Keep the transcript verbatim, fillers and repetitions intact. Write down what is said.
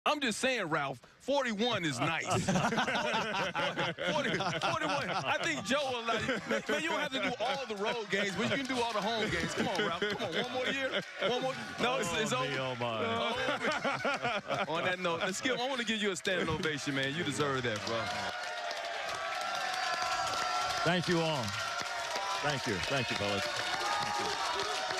I'm just saying, Ralph, forty-one is nice. forty, forty-one. I think Joe will allow you. Man, man, you don't have to do all the road games, but you can do all the home games. Come on, Ralph. Come on, one more year. One more. No, it's, it's oh, over. me, oh my. Oh, on that note, let's give, I want to give you a standing ovation, man. You deserve that, bro. Thank you all. Thank you. Thank you, fellas. Thank you.